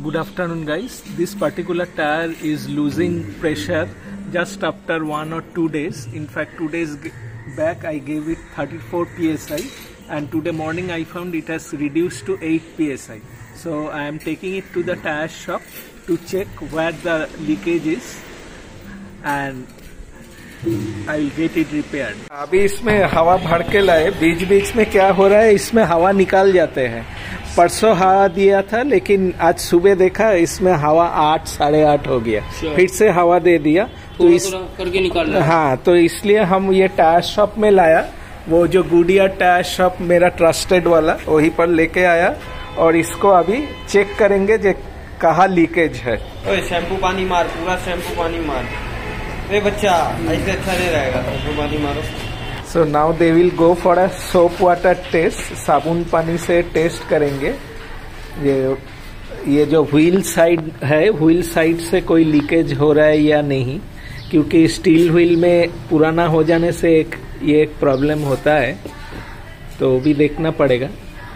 Good afternoon guys. This particular tire is losing pressure just after 1 or 2 days. In fact 2 days back I gave it 34 psi and today morning I found it has reduced to 8 psi. So I am taking it to the tire shop to check where the leakage is and I will get it repaired. अभी इसमें हवा भर के लाए, बीच बीच में क्या हो रहा है, इसमें हवा निकाल जाते हैं. परसों हवा दिया था लेकिन आज सुबह देखा इसमें हवा 8 साढ़े 8 हो गया. फिर से हवा दे दिया तो इस करके निकाल रहा है. हाँ, तो इसलिए हम ये टायर शॉप में लाया. वो जो गुडिया टायर शॉप मेरा ट्रस्टेड वाला वहीं पर लेके आया और इसको अभी चेक करेंगे जो कहाँ लीकेज है. शैम्पू पानी मार, पूरा शैम्पू पानी मार. बच्चा ऐसे अच्छा नहीं रहेगा, शैम्पू पानी मारो. So now they will go for a soap water test. साबुन पानी से टेस्ट करेंगे ये जो व्हील साइड है, व्हील साइड से कोई लीकेज हो रहा है या नहीं, क्योंकि स्टील व्हील में पुराना हो जाने से ये एक प्रॉब्लम होता है, तो भी देखना पड़ेगा.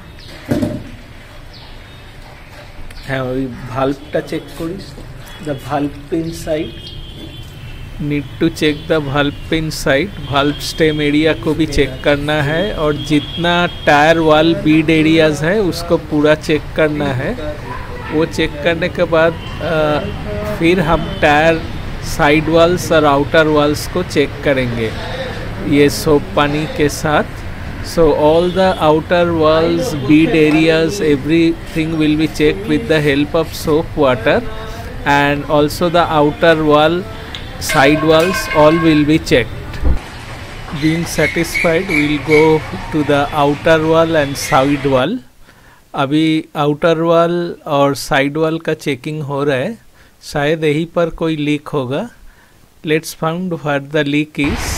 हाँ, भाल्वटा चेक करिस. The valve pin side need to check the valve pin side. Valve stem area को भी चेक करना है और जितना टायर वाल बीड एरियाज है उसको पूरा चेक करना है. वो चेक करने के बाद फिर हम टायर साइड वाल्स और आउटर वाल्स को चेक करेंगे ये सोप पानी के साथ. So all the outer walls, bead areas, everything will be checked with the help of soap water, and also the outer wall, side walls, all will be checked. Being satisfied, we will go to the outer wall and side wall. अभी outer wall और side wall का checking हो रहा है. शायद यहीं पर कोई लीक होगा. Let's find where the leak is.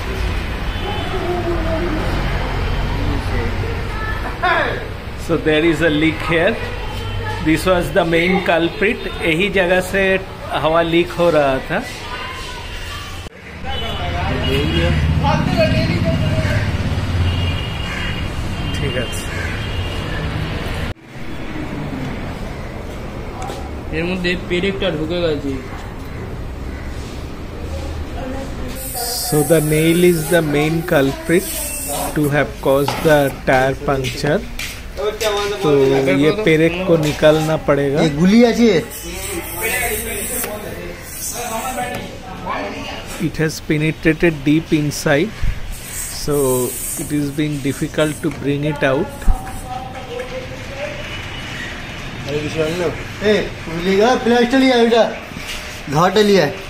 So there is a leak here. This was the main culprit. यही जगह से हवा लीक हो रहा था. ठीक है. এর মধ্যে পেরেকটা ঢুকে গেছে. So the nail is the main culprit to have caused the tire puncture. तो ये पेरेक को निकालना पड़ेगा. गुली আছে. It has penetrated deep inside, so it is being difficult to bring it out. लिया प्लास्टर लिया बेटा, घाट लिया है.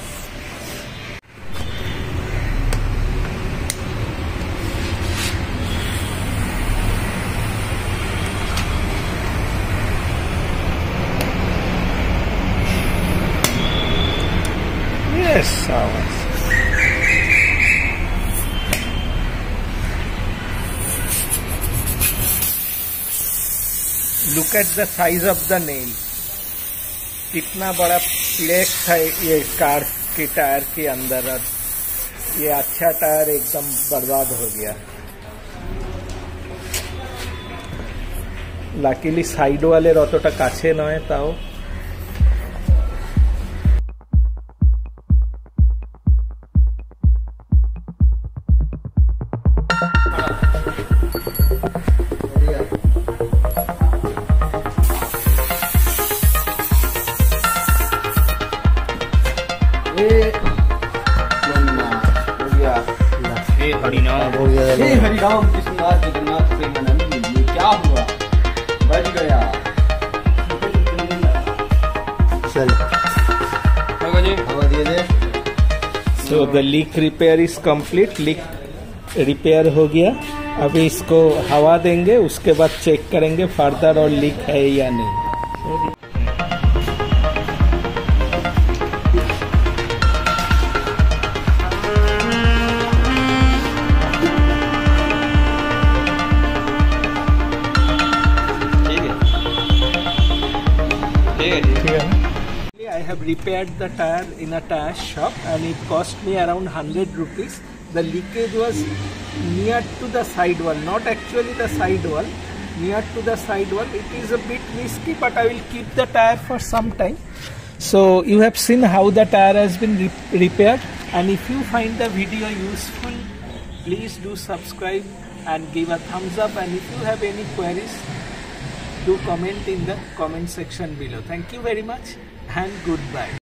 Yes, look at the size of the nail. कितना बड़ा प्लेट था ये कार के टायर के अंदर. ये अच्छा टायर एकदम बर्बाद हो गया. लाकिली साइड वाले रतोटा काछे नय ताओ. हरिराम कृष्णनाथ जगन्नाथ प्रेमानंद, ये क्या हुआ? बच गया. चल हवा दे दे. So the leak repair is complete. Leak repair हो गया. अभी इसको हवा देंगे, उसके बाद चेक करेंगे फर्दर और लीक है या नहीं. I have repaired the tire in a tire shop and it cost me around 100 rupees. The leakage was near to the side wall, not actually the side wall. near to the side wall. It is a bit risky, but I will keep the tire for some time. So you have seen how the tire has been repaired, and if you find the video useful, please do subscribe and give a thumbs up, and if you have any queries, do comment in the comment section below. Thank you very much and goodbye.